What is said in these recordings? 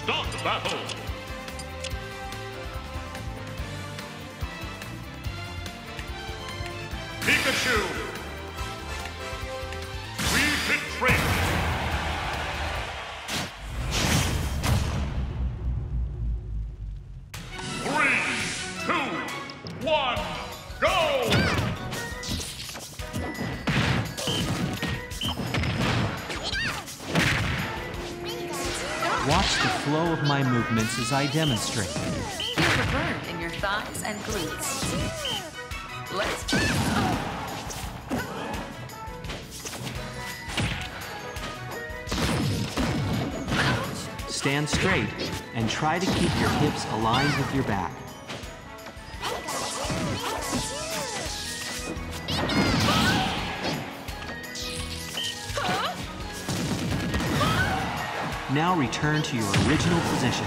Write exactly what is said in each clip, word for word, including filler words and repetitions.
Start battle! Pikachu! We hit train! Three, two, one, go! Watch the flow of my movements as I demonstrate. Feel the burn in your thighs and glutes. Let's Stand straight and try to keep your hips aligned with your back. Now return to your original position.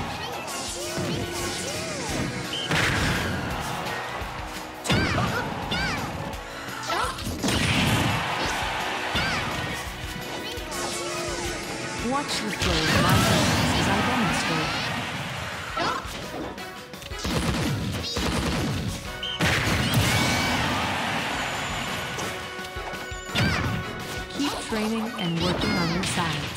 watch the flow of my hands as I demonstrate. Keep training and working on your sides.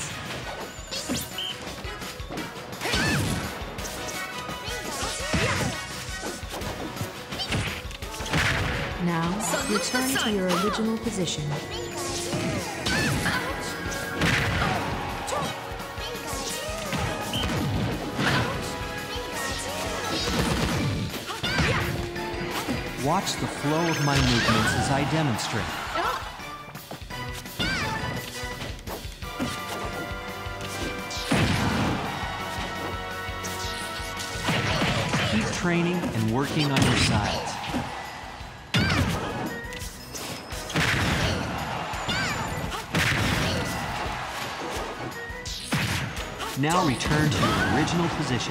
Now, return to your original position. Watch the flow of my movements as I demonstrate. Keep training and working on your sides. Now return to your original position.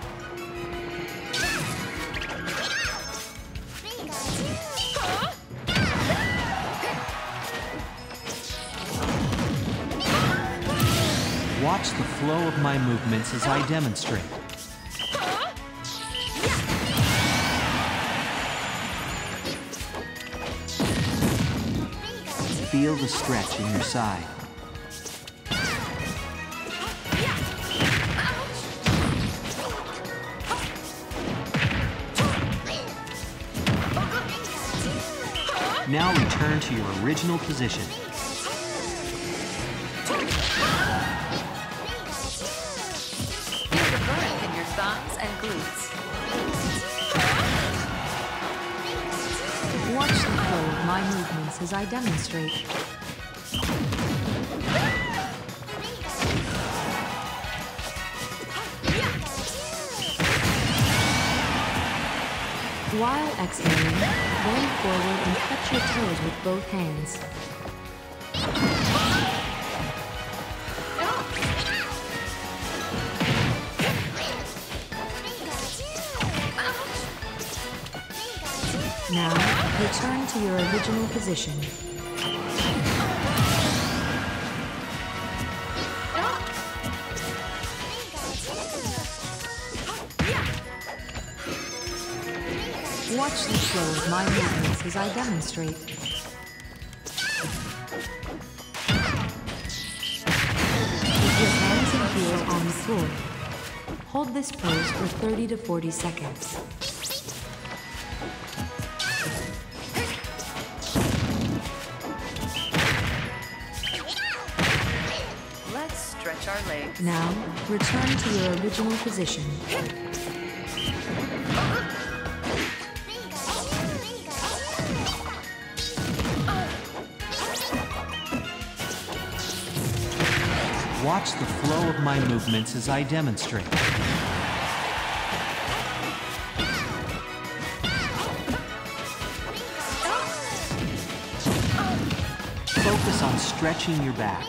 Watch the flow of my movements as I demonstrate. Feel the stretch in your side. Now return to your original position. Feel the burn in your thighs and glutes. Watch the flow of my movements as I demonstrate. While exhaling, bend forward and touch your toes with both hands. Now, return to your original position. Watch the flow of my movements as I demonstrate. With your hands and heels on the floor, hold this pose for thirty to forty seconds. Let's stretch our legs. Now, return to your original position. Watch the flow of my movements as I demonstrate. Focus on stretching your back.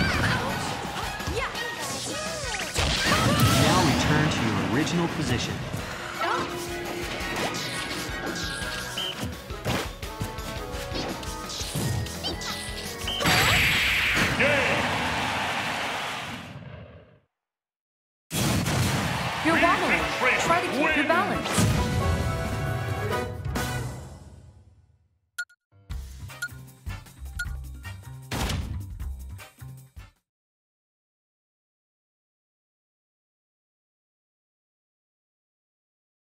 Now return to your original position.